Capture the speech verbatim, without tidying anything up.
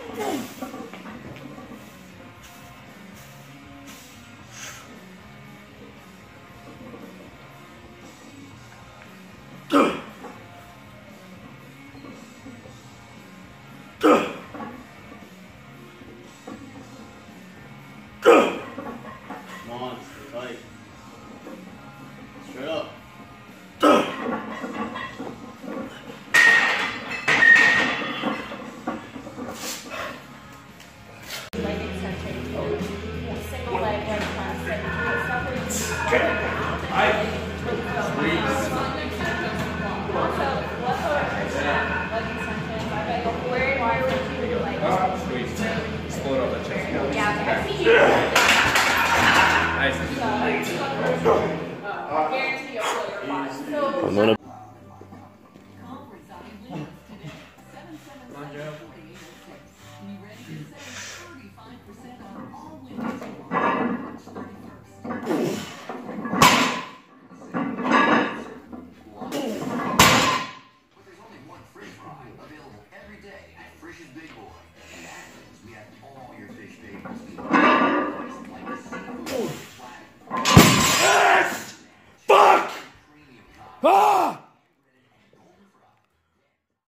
Come on, stay tight. Straight up. Leg extension. Single leg leg press. I squeeze. Also, left over extension, leg extension. Where, where would you like? Squeeze. Explode on the chest. Yeah, I see you. Nice. Guarantee you'll feel your quads. So.